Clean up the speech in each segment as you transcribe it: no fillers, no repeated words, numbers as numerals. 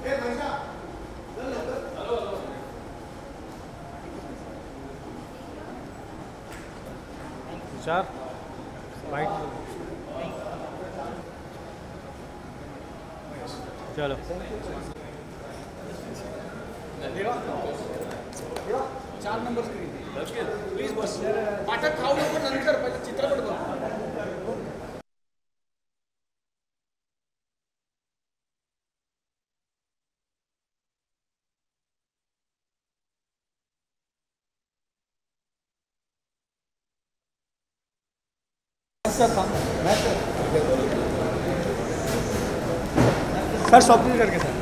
चार वाइट चलो 4 number screen please बस पाठक खाऊ नको नंतर पहिले चित्रपट बघ सर शॉपिंग करके sir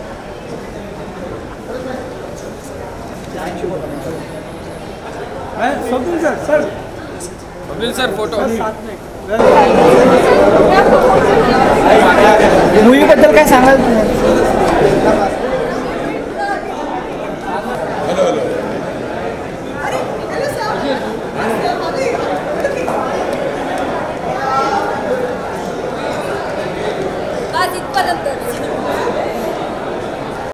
shopping sir sir photo movie बद्दल काय सांगाल तुम्ही